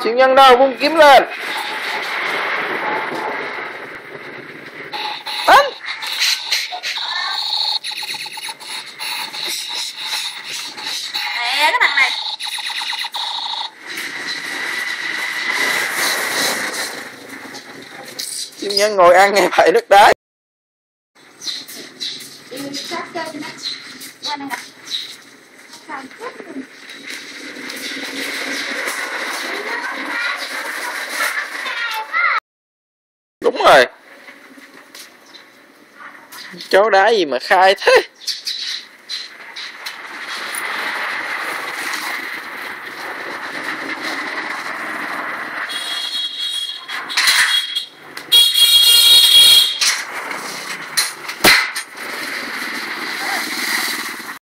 Chim nhân đâu, vung kiếm lên. Đánh. Nè cái thằng này. Chim nhân ngồi ăn ngay phải nước đá. Đi sát chân nè. Qua đây nè. Sao chết rồi. Đúng rồi. Chó đá gì mà khai thế.